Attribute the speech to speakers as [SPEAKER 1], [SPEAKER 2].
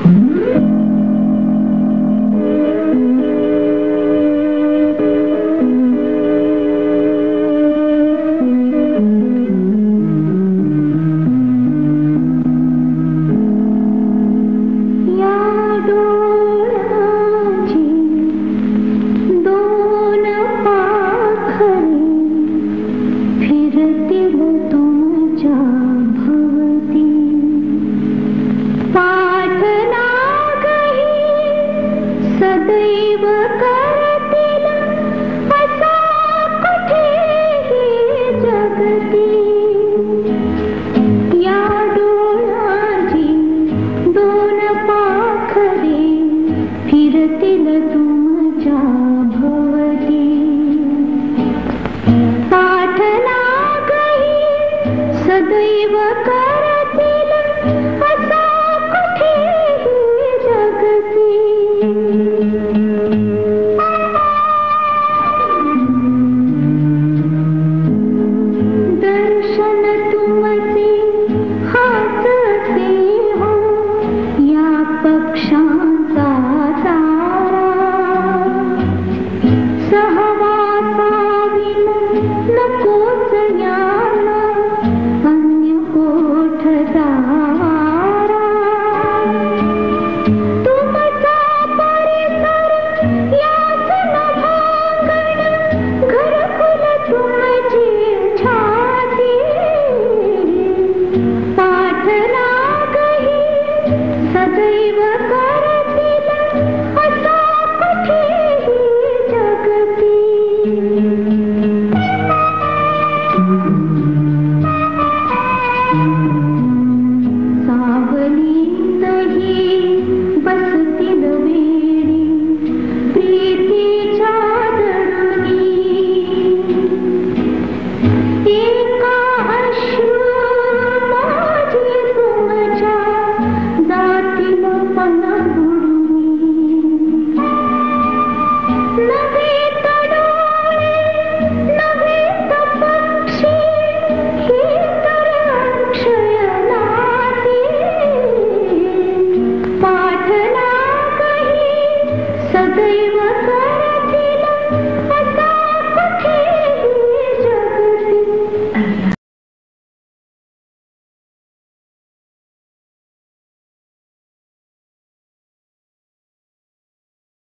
[SPEAKER 1] सदैव करतील असा कुठेही जगती या डोळ्याची दोन पाखरे फिरतील तुमच्या भोवती पाठ लागही सदैव करतील असा कुठेही जगती दर्शन तुमचे हातचे हो या पक्षांचा तारा सहवासाविन नकोच ज्ञान अन्य कोठ दारा तुमचा परिसर याच नभांगण घरकुल तुमची छाती पाठ लागही सदैव